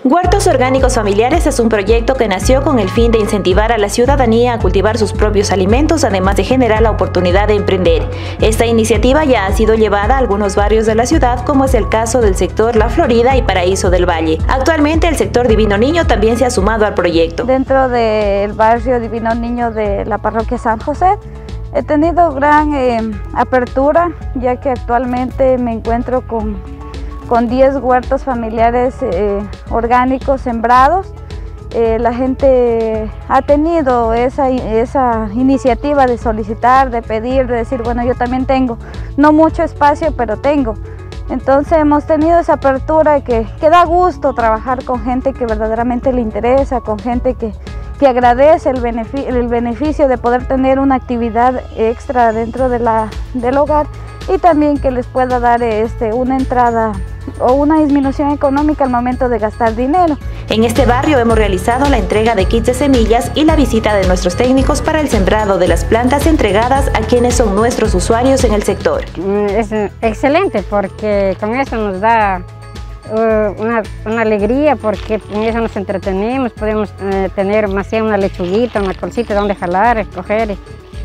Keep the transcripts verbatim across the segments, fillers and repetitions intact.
Huertos orgánicos familiares es un proyecto que nació con el fin de incentivar a la ciudadanía a cultivar sus propios alimentos, además de generar la oportunidad de emprender. Esta iniciativa ya ha sido llevada a algunos barrios de la ciudad, como es el caso del sector La Florida y Paraíso del Valle. Actualmente el sector Divino Niño también se ha sumado al proyecto. Dentro del barrio Divino Niño de la parroquia San José, he tenido gran eh, apertura, ya que actualmente me encuentro con con diez huertos familiares eh, orgánicos sembrados. Eh, la gente ha tenido esa, esa iniciativa de solicitar, de pedir, de decir, bueno, yo también tengo, no mucho espacio, pero tengo. Entonces hemos tenido esa apertura que, que da gusto trabajar con gente que verdaderamente le interesa, con gente que, que agradece el beneficio, el beneficio de poder tener una actividad extra dentro de la, del hogar, y también que les pueda dar este, una entrada o una disminución económica al momento de gastar dinero. En este barrio hemos realizado la entrega de kits de semillas y la visita de nuestros técnicos para el sembrado de las plantas entregadas a quienes son nuestros usuarios en el sector. Es excelente porque con eso nos da uh, una, una alegría, porque con eso nos entretenemos, podemos uh, tener más bien una lechuguita, una colcita donde jalar, escoger,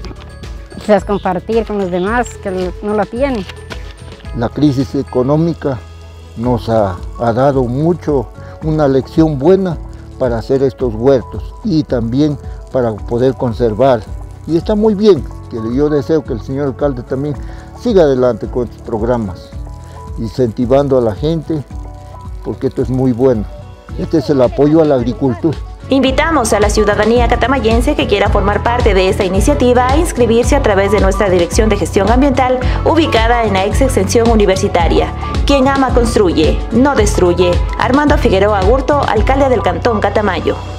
quizás compartir con los demás que no la tienen. La crisis económica nos ha, ha dado mucho, una lección buena para hacer estos huertos y también para poder conservar. Y está muy bien, que yo deseo que el señor alcalde también siga adelante con estos programas, incentivando a la gente, porque esto es muy bueno. Este es el apoyo a la agricultura. Invitamos a la ciudadanía catamayense que quiera formar parte de esta iniciativa a inscribirse a través de nuestra Dirección de Gestión Ambiental, ubicada en la ex extensión universitaria. Quien ama construye, no destruye. Armando Figueroa Agurto, alcalde del Cantón Catamayo.